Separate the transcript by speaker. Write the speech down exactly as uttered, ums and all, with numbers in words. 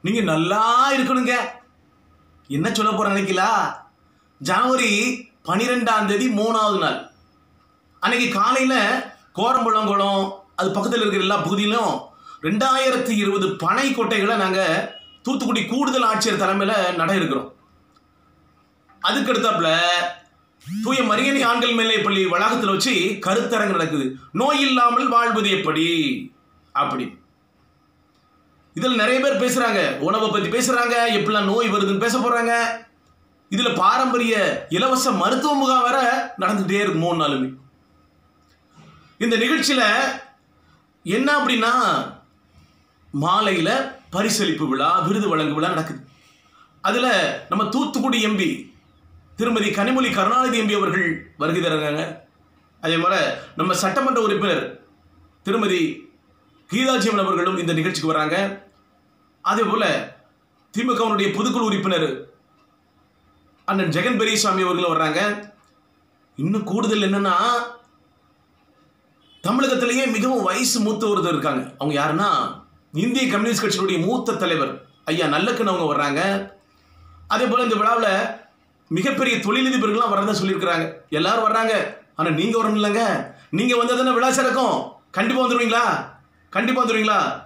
Speaker 1: நீங்க நல்லா இருக்கணுங்க. என்ன சொல்ல போற நினைக்கலா? ஜனவரி பனிரெண்டாம் தேதி மூணாவது நாள் அன்னைக்கு காலையில கோரம்புள்ளங்குளம் அது பக்கத்தில் இருக்கிற எல்லா பகுதியிலும் ரெண்டாயிரத்தி இருபது பனை கொட்டைகளை நாங்க தூத்துக்குடி கூடுதல் ஆட்சியர் தலைமையில நட இருக்கிறோம். அதுக்கு அடுத்தாப்புல தூய மரியணி ஆண்கள் மேல்நிலைப் பள்ளி வளாகத்தில் வச்சு கருத்தரங்கு நடக்குது. நோய் இல்லாமல் வாழ்வது எப்படி அப்படி. இதுல நிறைய பேர் பேசுறாங்க, உணவை பத்தி பேசுறாங்க, எப்படிலாம் நோய் வருதுன்னு பேச போறாங்க. இதுல பாரம்பரிய இலவச மருத்துவ முகாம் வர நடந்துட்டே இருக்கு மூணு நாளுமே. இந்த நிகழ்ச்சியில என்ன அப்படின்னா மாலையில பரிசளிப்பு விழா, விருது வழங்கு விழா நடக்குது. அதுல நம்ம தூத்துக்குடி எம்பி திருமதி கனிமொழி கருணாநிதி எம்பி அவர்கள் வருகை தராங்க. அதே போல நம்ம சட்டமன்ற உறுப்பினர் திருமதி கீதாஜியம்மன் அவர்களும் இந்த நிகழ்ச்சிக்கு வராங்க. அதே போல திமுகவுடைய பொதுக்குழு உறுப்பினர் அண்ணன் ஜெகன் பெரியசாமி அவர்களும் வர்றாங்க. இன்னும் கூடுதல் என்னன்னா தமிழகத்திலேயே மிகவும் வயசு மூத்த ஒருத்தர் இருக்காங்க. அவங்க யாருன்னா இந்திய கம்யூனிஸ்ட் கட்சியினுடைய மூத்த தலைவர் ஐயா நல்லக்கன் அவங்க வர்றாங்க. அதே போல இந்த விழாவில் மிகப்பெரிய தொழிலதிபர்கள்லாம் வரதா சொல்லியிருக்கிறாங்க. எல்லாரும் வர்றாங்க. ஆனால் நீங்க வரணும் இல்லைங்க. நீங்க வந்ததுன்னா விழா சிறக்கும். கண்டிப்பா வந்துருவீங்களா? கண்டிப்பா வந்துருவீங்களா?